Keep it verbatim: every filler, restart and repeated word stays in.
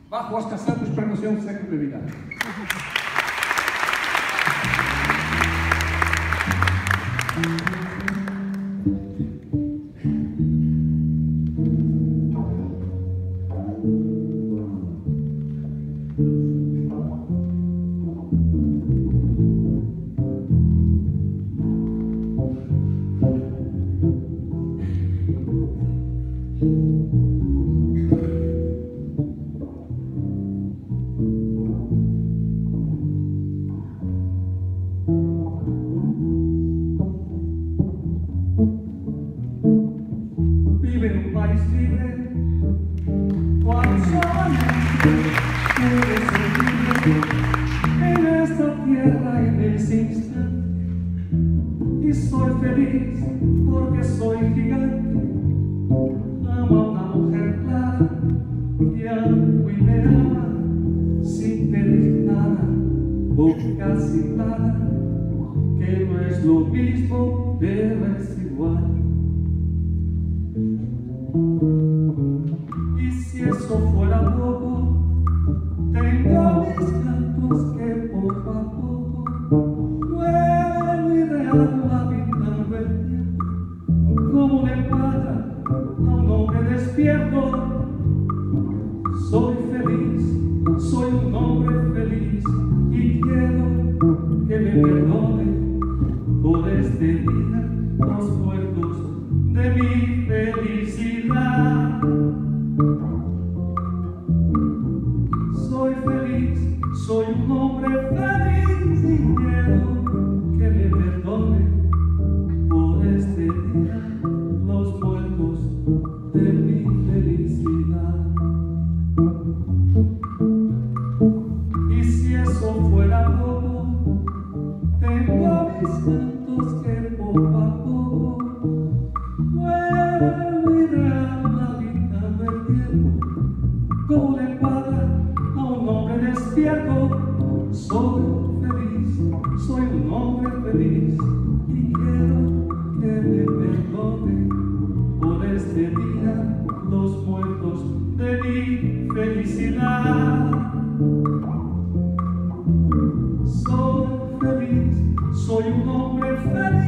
Bajo as caçambas para não ser um século de vida. Vive en un país libre, cuando solamente puedes sentir en esta tierra en ese instante. Y soy feliz porque soy gigante. Amo a una mujer clara que amo y me ama sin pedir nada o casi nada, que no es lo mismo pero es igual. Y si eso fuera poco, tengo mis cantos que poco a poco vuelvo y rehago habitando el tiempo, como le cuadra a un hombre despierto. Soy feliz, soy un hombre feliz y quiero que me perdone por este día los muertos de mi felicidad. Soy feliz, soy un hombre feliz y quiero que me perdone por este día los muertos de mi felicidad. Y si eso fuera poco, tengo mis cantos que poco a poco vuelvo y rehago habitando el tiempo, como le cuadra a un hombre despierto. Soy feliz, soy un hombre feliz y quiero que me perdone por este día los muertos de mi felicidad. Soy feliz, soy un hombre feliz